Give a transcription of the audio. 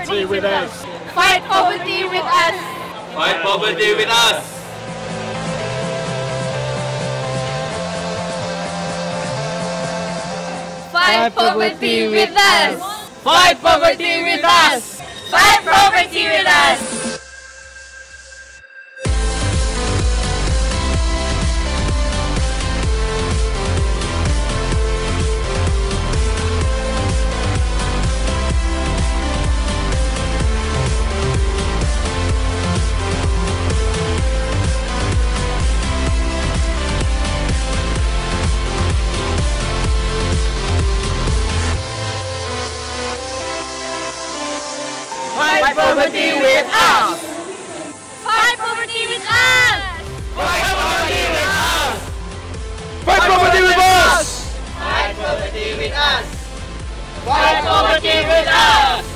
poverty with us. Fight poverty with us. Fight poverty with us. Fight poverty with us. Fight poverty with us. Fight poverty with us. Fight poverty with us. Fight poverty with us. Fight poverty with us. Fight poverty with us. Fight poverty with us. Fight poverty with us.